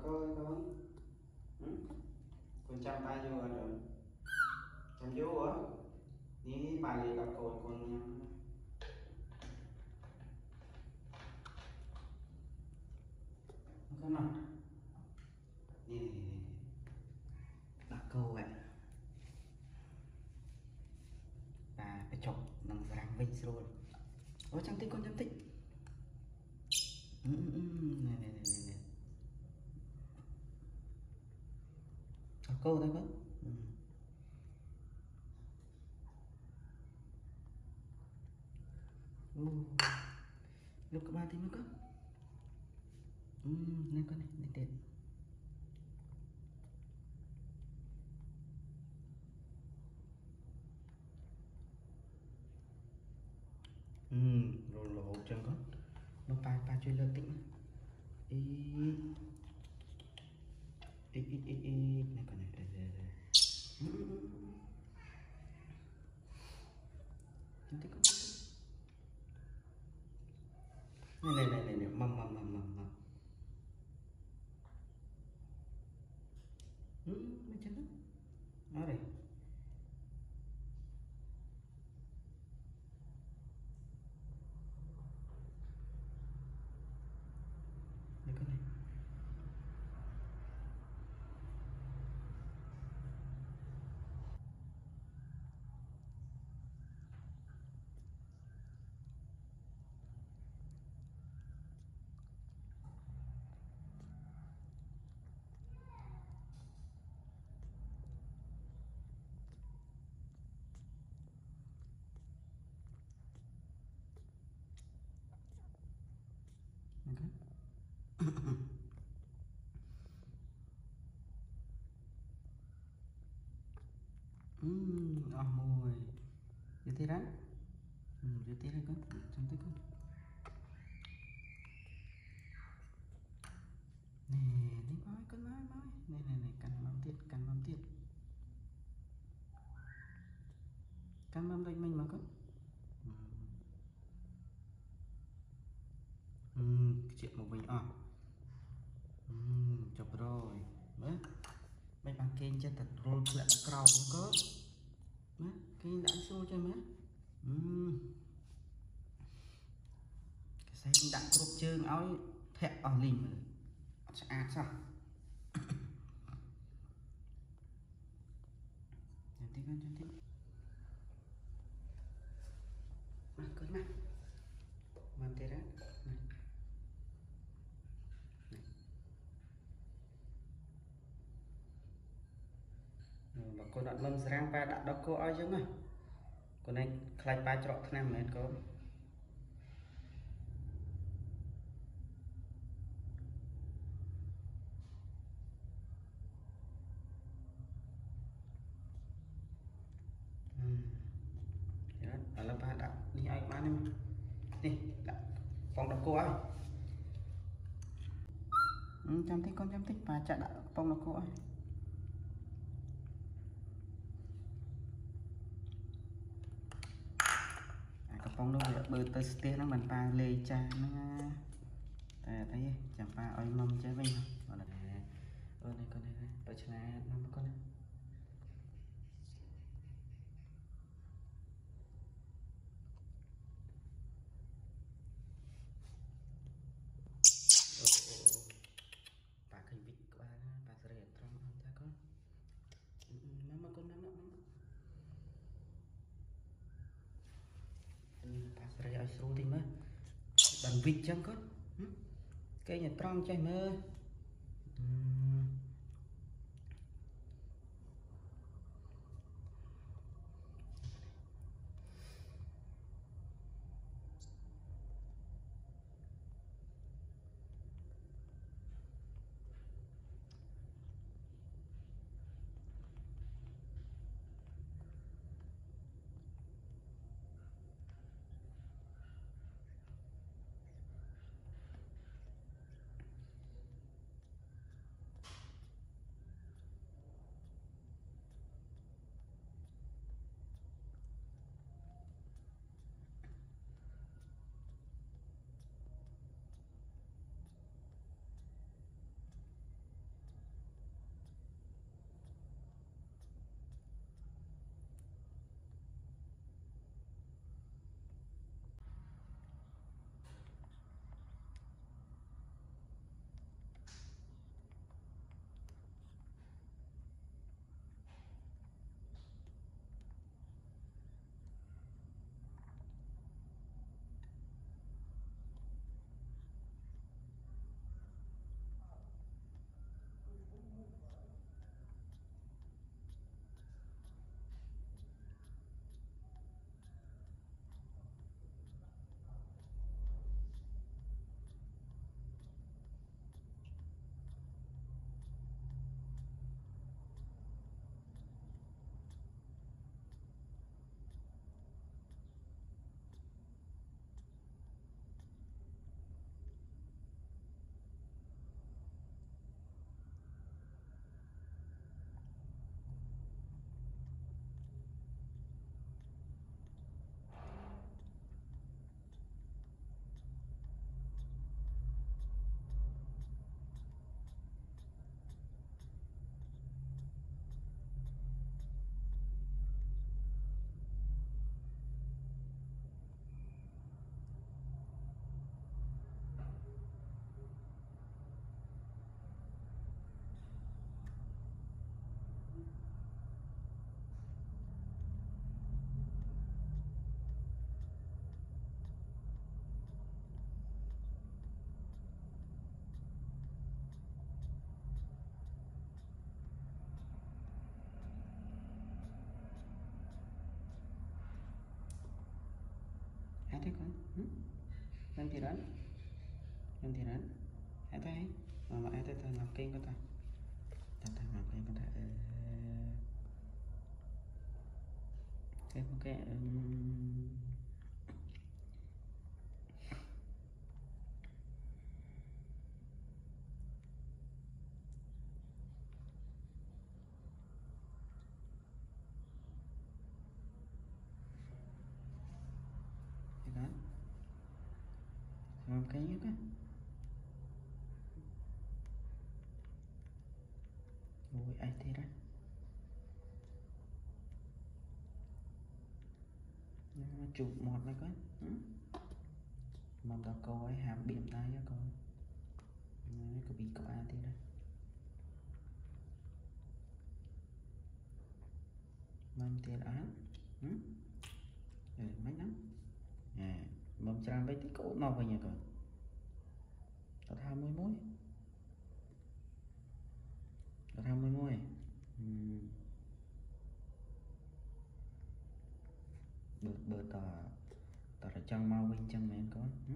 con con chăm tay vô rồi chăm vô á ní bà lì gặp cột con nha con nào nè đặt câu vậy và cái chọc nằm răng vinh rồi ôi chăm tích con chăm tích này đặt câu đấy con lúc các bạn thấy nó có nên con này để tiền rồi là hộp chân con nó pa chơi lớn tĩnh này con này chúng ta con này mầm mấy chân đó nó đây này con này mùi như thế đấy như thế này con trong thế con nè đi nói con nói này cần mắm tiết cần mắm đây mình mà con cái chuyện một mình chụp rồi đấy mấy bạn kênh cho thật rồi lại cầu có kênh đã show cho mấy cái xe đã cột chương áo thẹn ở lìm sao cantik kan cantik con mah mantera bà con đặt mâm rang pa đặt đọc cô ai chứ này con này khai pa trọ thế nào mẹ con đó là ba đặt đi ai bán đi phòng đọc cô ai chăm thích con chăm thích và chạy đặt phòng đọc cô ai cái phòng nó bị bơ tơ stê nó mình pa lê cha nó thấy chẳng pa oi mâm chế vinh còn là này con này ở trên này nó con này bà khinh vịt bà sẽ trong không ta con mama con mama bà sẽ ở số thì mới bằng vịt chẳng con cây nhà trong chạy mơ thế con nên thì đến ai thấy mà ai thấy thằng ngọc kinh có ta thằng ngọc kinh có thể cái ok đó ngọc kinh nhất á ôi ai thế đó nó chụp một này con mong tao câu ấy hàm biển tay á con nó có bị cậu ai thế đó mong tiền án mấy lắm mong trang với tí cậu mong vào nhà con tao tham mươi mối bữa tao tao là chân mau bên chân mẹ có